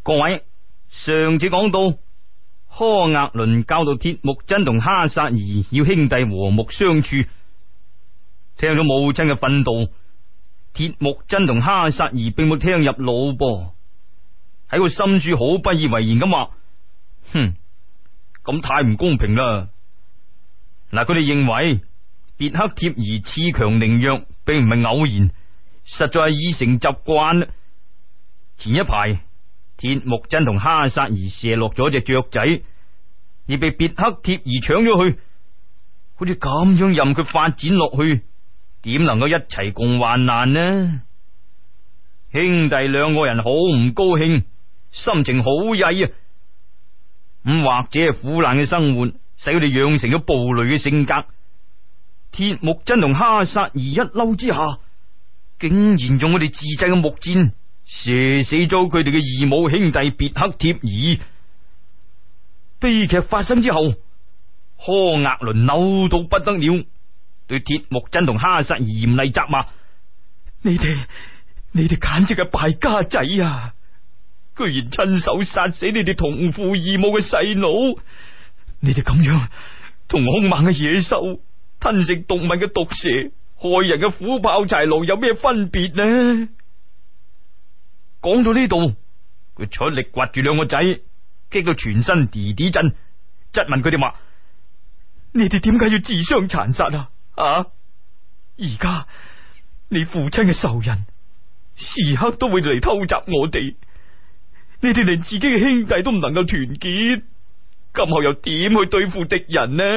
各位，上次講到柯額倫教導鐵木真同哈薩兒要兄弟和睦相處，聽咗母親嘅訓導，鐵木真同哈薩兒並冇聽入腦噃，喺個心處好不以為然咁話：哼，咁太唔公平啦！嗱，佢哋認為別克貼兒恃強凌弱，並唔係偶然，實在係已成習慣。前一排鐵木真同哈薩兒射落咗隻雀仔，而被別克貼兒搶咗去，好似咁樣任佢發展落去，點能夠一齊共患難呢？兄弟兩個人好唔高興，心情好曳啊！咁或者係苦難嘅生活使佢哋養成咗暴戾嘅性格。鐵木真同哈薩兒一嬲之下，竟然用我哋自製嘅木箭射死咗佢哋嘅異母兄弟別克貼兒。悲劇發生之後，柯額倫嬲到不得了，對鐵木真同哈薩兒嚴厲責罵：你哋簡直係敗家仔啊！居然親手殺死你哋同父異母嘅細佬！你哋咁樣同兇猛嘅野獸、吞食動物嘅毒蛇、害人嘅虎豹豺狼有咩分別呢？講到呢度，佢出力掘住兩個仔，激到全身滴滴震，質問佢哋話：你哋點解要自相殘殺啊？而家你父親嘅仇人時刻都會嚟偷襲我哋，你哋連自己嘅兄弟都唔能夠團結，今後又點去對付敵人呢？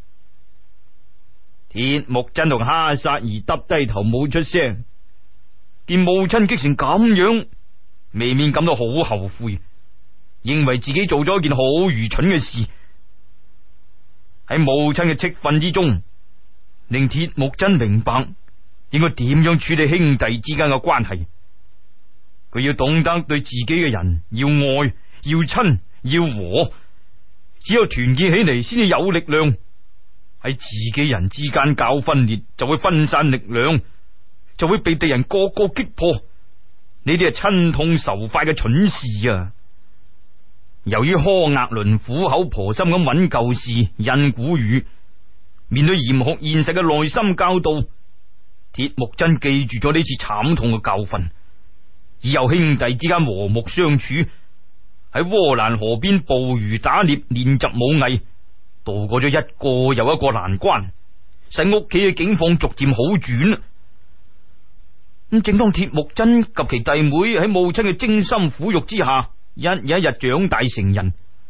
鐵木真同哈薩兒耷低頭冇出聲，見母親激成咁樣，未免感到好後悔，認為自己做咗一件好愚蠢嘅事。喺母親嘅斥訓之中，令鐵木真明白應該點樣處理兄弟之間嘅關係。佢要懂得對自己嘅人要愛、要親、要和，只有團結起嚟先至有力量。喺自己人之間搞分裂，就會分散力量，就會被敵人個個擊破。呢啲係親痛仇快嘅蠢事啊！由於柯額倫苦口婆心咁揾舊事、印古語，面對嚴酷現實嘅內心教導，鐵木真記住咗呢次慘痛嘅教訓，以後兄弟之間和睦相處，喺窩蘭河邊捕魚打獵，練習武藝，度過咗一個又一個難關，使屋企嘅境況逐漸好轉。咁正當鐵木真及其弟妹喺母親嘅精心撫育之下，一日長大成人，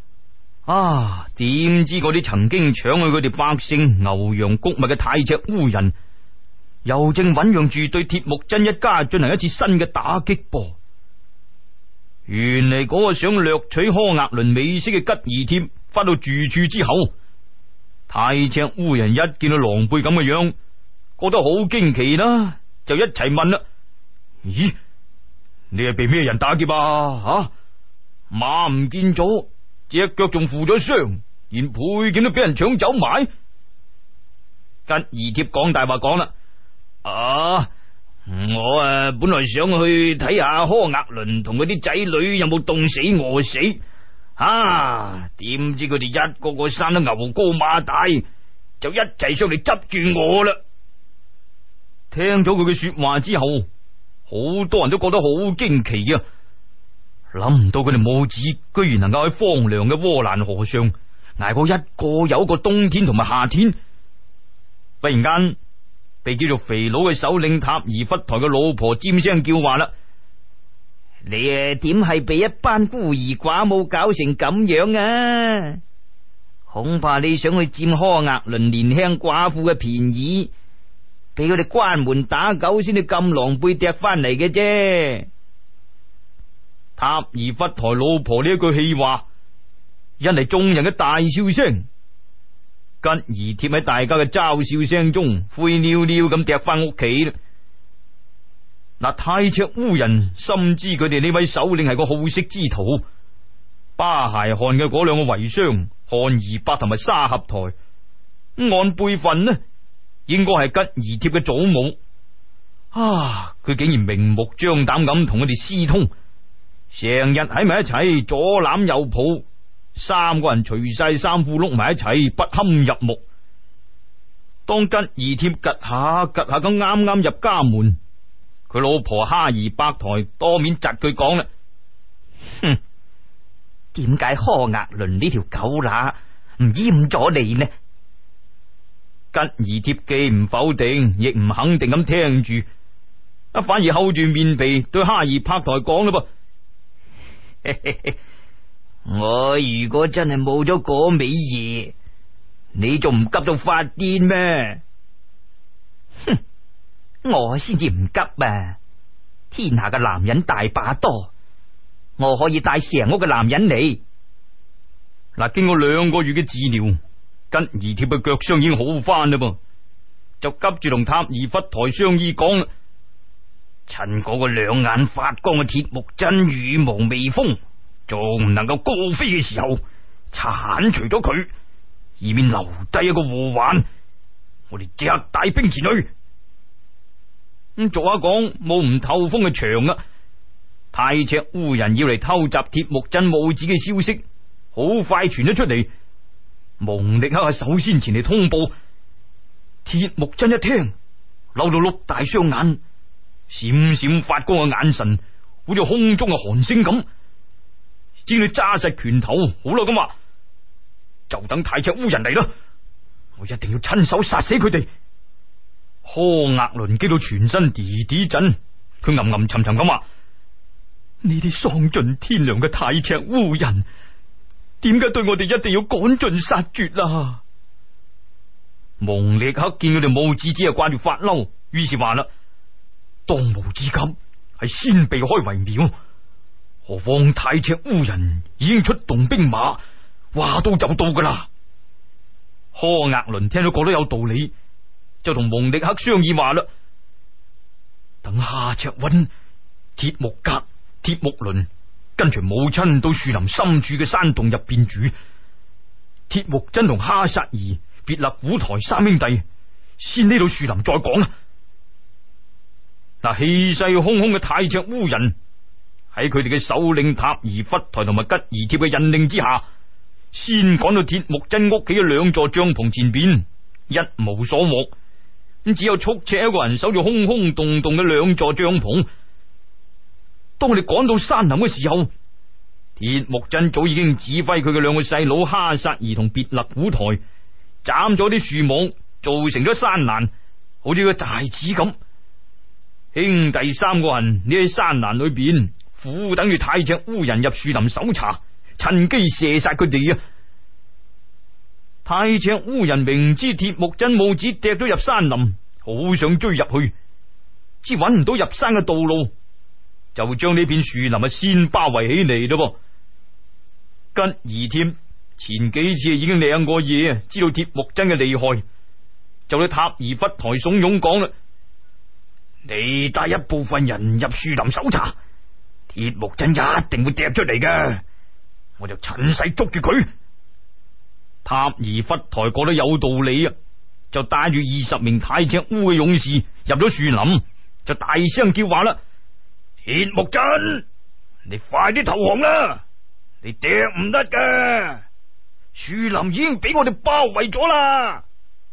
點知嗰啲曾經搶去佢哋百姓牛羊穀物嘅太赤烏人，又正醞釀住對鐵木真一家進行一次新嘅打擊噃。原嚟嗰個想掠取柯額倫美色嘅吉兒貼返到住處之後，太赤烏人一見到狼狽咁嘅樣，覺得好驚奇啦，就一齊問啦：咦，你係被咩人打劫啊？馬唔見咗，隻腳仲負咗傷，連配件都俾人搶走埋。吉兒貼講大話講啦：我本來想去睇下柯額倫同佢啲仔女有冇凍死餓死，點知佢哋一個個生得牛高馬大，就一齊上嚟執住我啦。聽咗佢嘅說話之後，好多人都覺得好驚奇啊！諗唔到佢哋母子居然能夠喺荒涼嘅窩蘭河上挨過一個又一個冬天同埋夏天。忽然間，被叫做肥佬嘅首領塔兒忽台嘅老婆尖聲叫話啦：你點係被一班孤兒寡母搞成咁樣啊？恐怕你想去佔柯額倫年輕寡婦嘅便宜，俾佢哋關門打狗先至咁狼狽趯翻嚟嘅啫。塔兒忽台老婆呢一句氣話，引嚟眾人嘅大笑聲。吉兒貼喺大家嘅嘲笑聲中，灰溜溜咁趯翻屋企啦。嗱，太赤烏人深知佢哋呢位首領係個好色之徒，巴鞋漢嘅嗰兩個遺孀漢兒伯同埋沙合台，按輩分呢，應該係吉兒貼嘅祖母。佢竟然明目張膽咁同佢哋私通， 成日喺埋一齊，左攬右抱，三個人除晒衫褲碌埋一齊，不堪入目。當吉兒貼趷下咁啱啱入家門，佢老婆哈兒百台多面窒佢講啦：哼，點解柯額倫呢條狗乸唔閹咗你呢？吉兒貼既唔否定，亦唔肯定咁聽住，反而厚住面皮對哈兒拍台講啦噃：我如果真係冇咗嗰味嘢，你仲唔急到發癲咩？哼，我先至唔急啊！天下嘅男人大把多，我可以帶成屋嘅男人嚟。嗱，經過2個月嘅治療，吉兒貼嘅腳傷已經好翻啦噃，就急住同塔兒忽台商議講啦：趁嗰個兩眼發光嘅鐵木真羽毛未豐，仲唔能夠高飛嘅時候，鏟除咗佢，以免留低一個禍患。我哋即刻帶兵前去。咁俗話講，冇唔透風嘅牆啊！太赤烏人要嚟偷襲鐵木真母子嘅消息，好快傳咗出嚟。蒙力克首先前嚟通報。鐵木真一聽，嬲到碌大雙眼，閃閃發光嘅眼神，好似空中嘅寒星咁。只要揸實拳頭，好啦咁話，就等太赤烏人嚟啦！我一定要親手殺死佢哋。柯額倫激到全身啲啲震，佢吟沉沉咁話：呢啲喪盡天良嘅太赤烏人，點解對我哋一定要趕盡殺絕啊？蒙力克見佢哋母子只係掛住發嬲，於是話啦：當務之急係先避開為妙，何況太赤烏人已經出動兵馬，話到就到噶啦。柯額倫聽到覺得有道理，就同蒙力克商議話啦：等夏赤溫、鐵木格、鐵木倫跟隨母親到樹林深處嘅山洞入邊住，鐵木真同哈薩兒、別勒古台三兄弟先呢度樹林再講啦。嗱，氣勢洶洶嘅太赤烏人喺佢哋嘅首領塔兒忽台同埋吉兒貼嘅引領之下，先趕到鐵木真屋企嘅2座帳篷前邊，一無所獲。咁只有速赤一個人守住空空洞洞嘅2座帳篷。當我哋趕到山林嘅時候，鐵木真早已經指揮佢嘅2個細佬哈薩兒同別勒古台斬咗啲樹網，做成咗山欄，好似個寨子咁。兄弟3個人呢喺山欄裏邊苦等住太赤烏人入樹林搜查，趁機射殺佢哋啊！太赤烏人明知鐵木真母子趯咗入山林，好想追入去，只揾唔到入山嘅道路，就將呢片樹林先包圍起嚟咯。吉兒貼前幾次已經領過嘢，知道鐵木真嘅厲害，就對塔兒忽台慫恿講啦：你帶一部分人入樹林搜查，鐵木真一定會趯出嚟嘅，我就趁勢捉住佢。塔兒忽台覺得有道理啊，就帶住20名太赤烏嘅勇士入咗樹林，就大聲叫話啦：鐵木真，你快啲投降啦！你趯唔得㗎，樹林已經俾我哋包圍咗啦！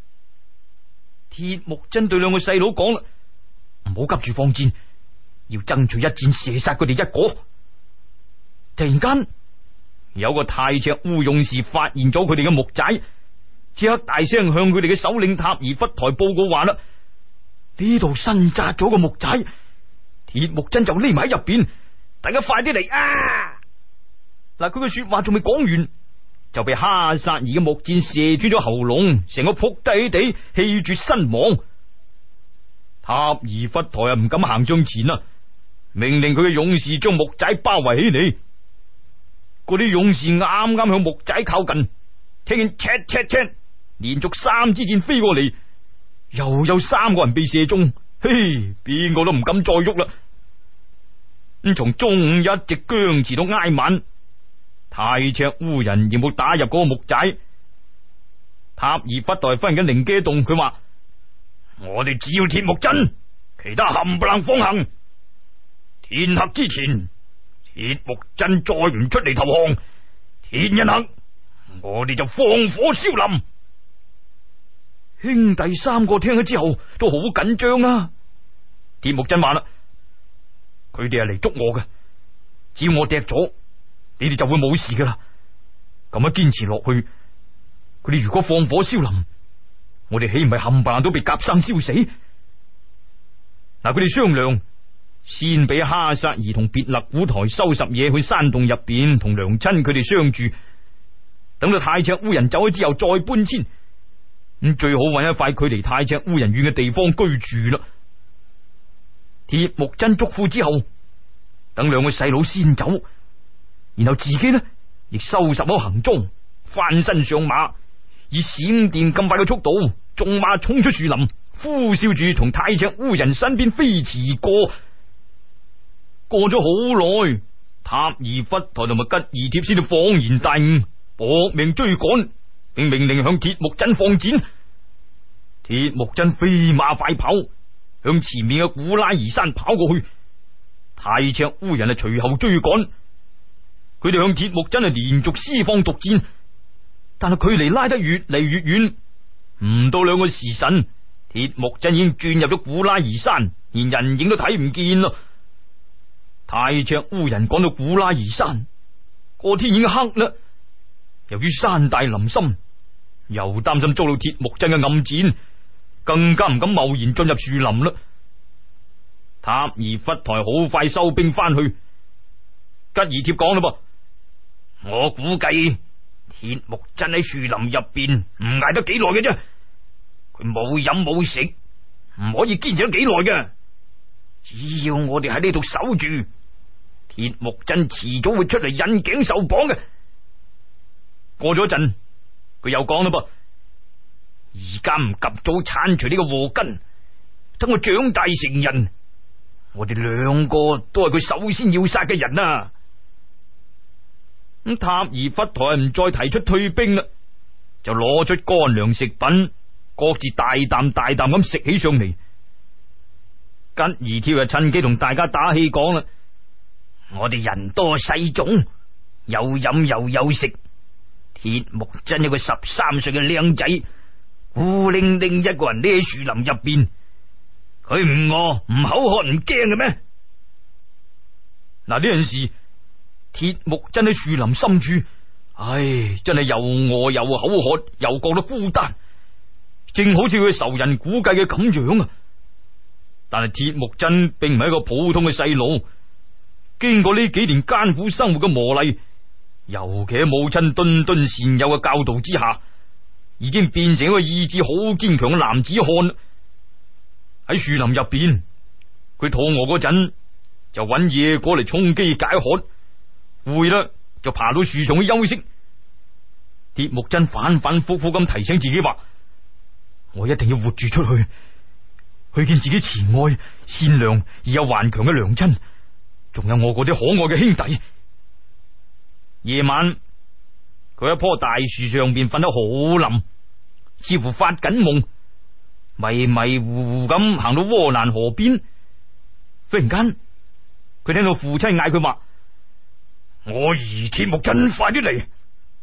鐵木真對2個細佬講啦：唔好急住放箭，要爭取一箭射殺佢哋一個。突然間，有個太赤烏勇士發現咗佢哋嘅木寨，即刻大聲向佢哋嘅首領塔兒忽台報告話啦：呢度新紮咗個木寨，鐵木真就匿埋喺入邊，大家快啲嚟啊！嗱，佢嘅說話仲未講完，就被哈薩兒嘅木箭射穿咗喉嚨，成個仆低地氣絕身亡。塔兒忽台唔敢行上前啊，命令佢嘅勇士將木寨包圍起嚟。嗰啲勇士啱啱向木寨靠近，聽見赤赤赤，連續3支箭飛過嚟，又有3個人被射中，嘿，邊個都唔敢再喐啦。咁從中午一直僵持到挨晚，太赤烏人亦冇打入嗰個木寨。塔兒忽台忽然間靈機一動，佢話：我哋只要鐵木真，其他冚唪唥放行。天黑之前， 鐵木真再唔出嚟投降，天一黑，我哋就放火燒林。 兄弟三個聽咗之後都好緊張啊！鐵木真話啦，佢哋係嚟捉我嘅，只要我掟咗，你哋就會冇事噶啦。咁樣堅持落去，佢哋如果放火燒林，我哋豈唔係冚唪唥都被夾生燒死？嗱，佢哋商量，先俾哈薩兒同別勒古台收拾嘢去山洞入邊同娘親佢哋相住，等到太赤烏人走咗之後再搬遷。咁最好揾一塊距離太赤烏人遠嘅地方居住啦。鐵木真囑咐之後，等兩個細佬先走，然後自己呢亦收拾好行裝，翻身上馬，以閃電咁快嘅速度，縱馬衝出樹林，呼嘯住從太赤烏人身邊飛馳過。過咗好耐，塔爾忽台同埋吉爾帖先至恍然大悟，搏命追趕，並命令向鐵木真放箭。鐵木真飛馬快跑，向前面嘅古拉爾山跑過去。太赤烏人隨後追趕，佢哋向鐵木真連續施放毒箭，但係距離拉得越嚟越遠，唔到2個時辰，鐵木真已經轉入咗古拉爾山，連人影都睇唔見啦。太赤烏人趕到古拉爾山，個天已經黑啦。由於山大林深，又擔心遭到鐵木真嘅暗箭，更加唔敢貿然進入樹林啦。塔爾忽台好快收兵翻去。吉爾帖講啦噃， 我估計鐵木真喺樹林入邊唔挨得幾耐嘅啫，佢冇飲冇食，唔可以堅持得幾耐嘅。只要我哋喺呢度守住，鐵木真遲早會出嚟引頸受綁嘅。 過咗一陣，佢又講啦噃， 而家唔及早鏟除呢個禍根，等我長大成人，我哋2個都係佢首先要殺嘅人啊！ 咁塔爾忽台唔再提出退兵啦，就攞出乾糧食品，各自大啖大啖咁食起上嚟。吉爾帖就趁機同大家打氣講啦， 我哋人多勢眾，有飲又有食。鐵木真有個13歲嘅靚仔，孤零零一個人匿喺樹林入邊，佢唔餓唔口渴唔驚嘅咩？ 嗱，呢陣時鐵木真喺樹林深處，真係又餓又口渴，又覺得孤單，正好似佢仇人估計嘅咁樣啊！但係鐵木真並唔係一個普通嘅細路，經過呢幾年艱苦生活嘅磨礪，尤其喺母親諄諄善誘嘅教導之下，已經變成一個意志好堅強嘅男子漢。喺樹林入邊，佢肚餓嗰陣就揾野果嚟充飢解渴，攰啦就爬到樹上去休息。鐵木真反反复复咁提醒自己話：我一定要活住出去，去見自己慈愛善良而又頑強嘅娘親，仲有我嗰啲可愛嘅兄弟。夜晚，佢喺棵大樹上邊瞓得好冧，似乎發緊夢，迷迷糊糊咁行到窩蘭河邊。忽然間，佢聽到父親嗌佢話： 我兒鐵木真，快啲嚟！呢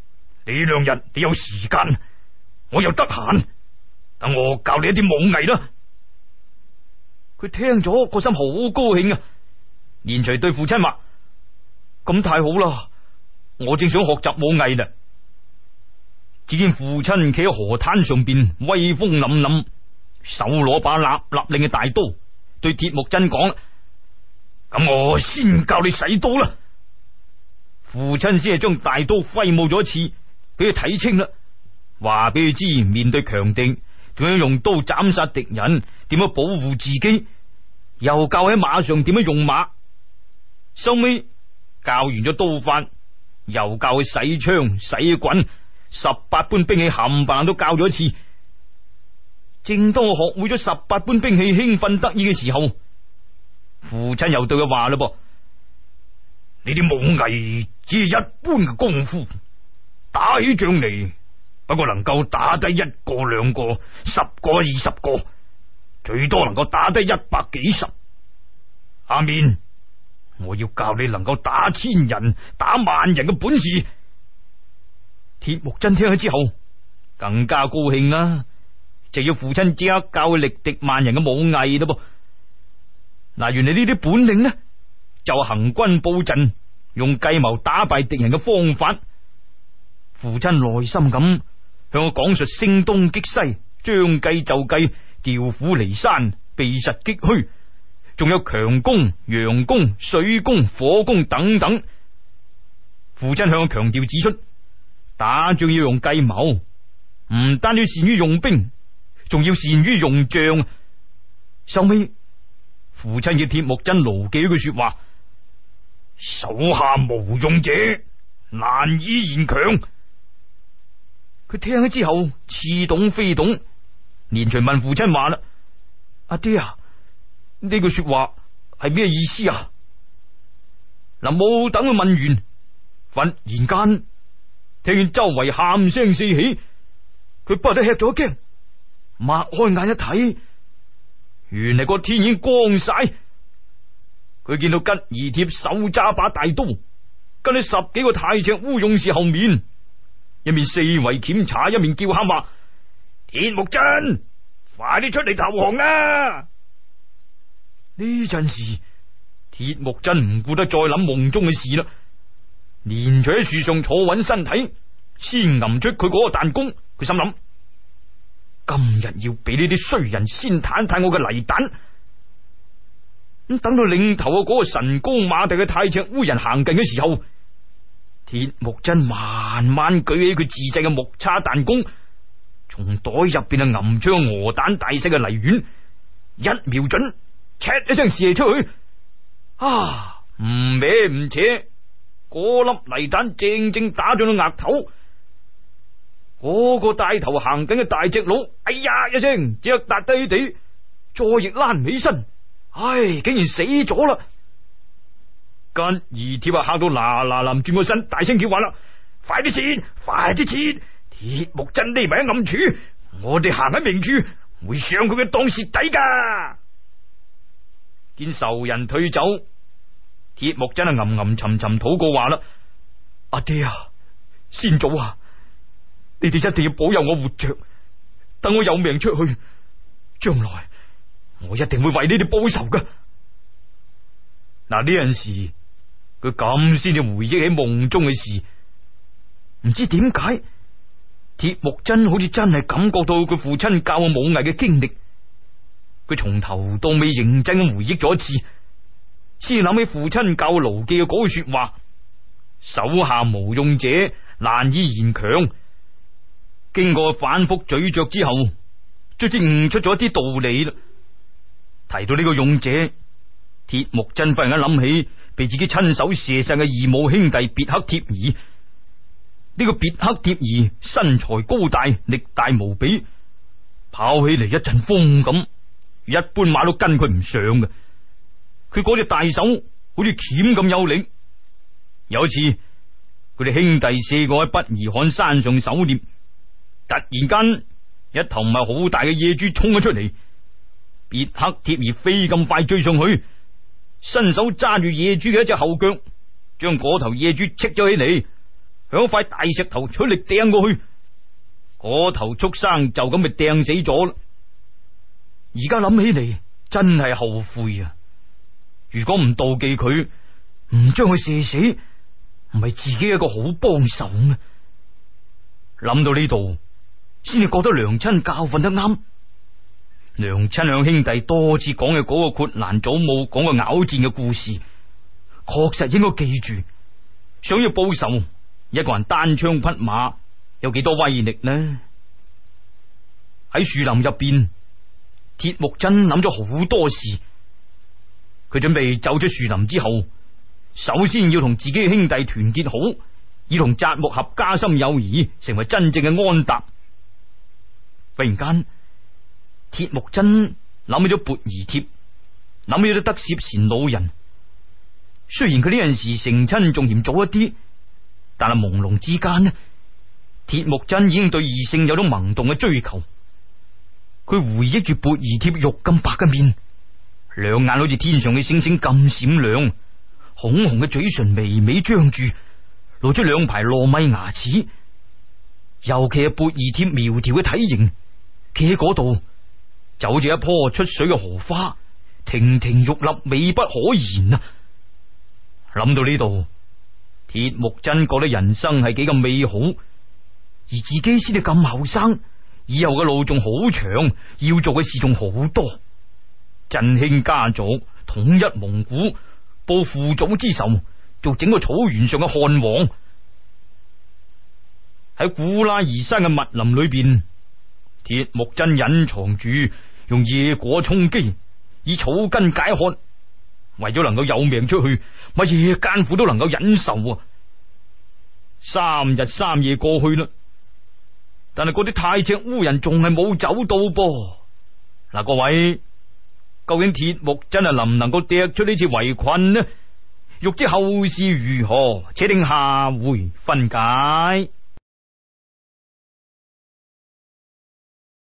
2日你有時間，我又得閒，等我教你一啲武藝啦。 佢聽咗個心好高興啊，連隨對父親話：咁太好啦！我正想學習武藝呢。只見父親企喺河灘上邊，威風凜凜，手攞把立立令嘅大刀，對鐵木真講： 咁我先教你使刀啦。 父親先係將大刀揮舞咗一次，俾佢睇清啦，話俾佢知面對強敵點樣用刀斬殺敵人，點樣保護自己，又教喺馬上點樣用馬。收尾教完咗刀法，又教佢使槍使棍，18般兵器冚唪唥都教咗一次。正當我學會咗18般兵器興奮得意嘅時候，父親又對佢話啦噃： 呢啲武藝只係一般嘅功夫，打起仗嚟不過能夠打低1個2個10個20個，最多能夠打低100幾十。下面我要教你能夠打千人、打萬人嘅本事。 鐵木真聽咗之後更加高興啦，就要父親即刻教佢力敵萬人嘅武藝咯噃。嗱，原來呢啲本領呢，就係行軍布陣、用計謀打敗敵人嘅方法。父親耐心咁向我講述聲東擊西、將計就計、調虎離山、避實擊虛，仲有強攻、佯攻、水攻、火攻等等。父親向我強調指出，打仗要用計謀，唔單止善於用兵，仲要善於用將。收尾，父親叫鐵木真牢記一句說話： 手下無用者，難以言強。 佢聽咗之後似懂非懂，連隨問父親話啦：阿爹啊，呢句說話係咩意思啊？嗱，冇等佢問完，忽然間聽見周圍喊聲四起，佢不得吃咗一驚，擘開眼一睇，原來個天已經光晒。佢見到吉兒貼手揸把大刀，跟喺10幾個太赤烏勇士後面，一面四圍檢查，一面叫喊話： 鐵木真，快啲出嚟投降啦！ 呢陣時，鐵木真唔顧得再諗夢中嘅事啦，連隨喺樹上坐穩身體，先揞出佢嗰個彈弓。佢心諗：今日要俾呢啲衰人先探探我嘅泥蛋。咁等到領頭嘅嗰個神高馬大嘅太赤烏人行近嘅時候，鐵木真慢慢舉起佢自製嘅木叉彈弓，從袋入邊啊揞出鵝蛋大細嘅泥丸，一瞄準，唰一聲射出去。啊，唔歪唔扯，嗰粒泥彈正正打中咗額頭。嗰個帶頭行緊嘅大隻佬，哎呀一聲，只係笪低地，再亦拉唔起身，唉，竟然死咗啦！吉兒貼啊嚇到嗱嗱臨轉個身，大聲叫話啦：快啲撤，快啲撤！鐵木真匿埋喺暗處，我哋行喺明處，會上佢嘅當蝕底噶。見仇人退走，鐵木真係吟吟沉沉禱告話啦：阿爹啊，先祖啊，你哋一定要保佑我活着，等我有命出去，將來我一定會為你哋報仇噶。嗱，呢陣時佢咁先至回憶起夢中嘅事，唔知點解鐵木真好似真係感覺到佢父親教我武藝嘅經歷。佢從頭到尾認真咁回憶咗一次，先諗起父親教我牢記嘅嗰句說話：手下無用者，難以言強。經過反覆咀嚼之後，卒之悟出咗一啲道理啦。提到呢個勇者，鐵木真忽然間諗起被自己親手射殺嘅義母兄弟別克貼兒。呢個別克貼兒身材高大，力大無比，跑起嚟一陣風咁，一般馬都跟佢唔上嘅。佢嗰隻大手好似鉗咁有力。有一次，佢哋兄弟4個喺不疑漢山上狩獵，突然間一頭唔係好大嘅野豬衝咗出嚟，別克貼兒飛咁快追上去，伸手揸住野豬嘅一隻後腳，將嗰頭野豬戚咗起嚟，向塊大石頭取力掟過去，嗰頭畜生就咁被掟死咗啦。而家諗起嚟真係後悔啊！如果唔妒忌佢，唔將佢射死，唔係自己一個好幫手咩？諗到呢度，先至覺得娘親教訓得啱。娘親向兄弟多次講嘅嗰個豁蘭祖母講嘅咬戰嘅故事，確實應該記住。想要報仇，一個人單槍匹馬有幾多威力呢？喺樹林入邊，鐵木真諗咗好多事。佢準備走出樹林之後，首先要同自己嘅兄弟團結好，以同扎木合加深友誼，成為真正嘅安踏。忽然間，鐵木真諗起咗缽兒貼，諗起咗德攝善老人。雖然佢呢陣時成親仲嫌早一啲，但係朦朧之間呢，鐵木真已經對異性有咗萌動嘅追求。佢回憶住缽兒貼玉咁白嘅面，兩眼好似天上嘅星星咁閃亮， 紅紅嘅嘴唇微微張住，露出兩排糯米牙齒。尤其係貝兒貼苗條嘅體型，企喺嗰度就好似一棵出水嘅荷花，亭亭玉立，美不可言啊！諗到呢度，鐵木真覺得人生係幾咁美好，而自己先至咁後生，以後嘅路仲好長，要做嘅事仲好多。振興家族，統一蒙古，報父祖之仇，做整個草原上嘅漢王。喺古拉爾山嘅密林裏邊，鐵木真隱藏住，用野果充飢，以草根解渴。為咗能夠有命出去，乜嘢艱苦都能夠忍受啊！3日3夜過去啦，但係嗰啲太赤烏人仲係冇走到噃。嗱，各位，究竟鐵木真係能唔能夠趯出呢次圍困呢？欲知後事如何，且聽下回分解。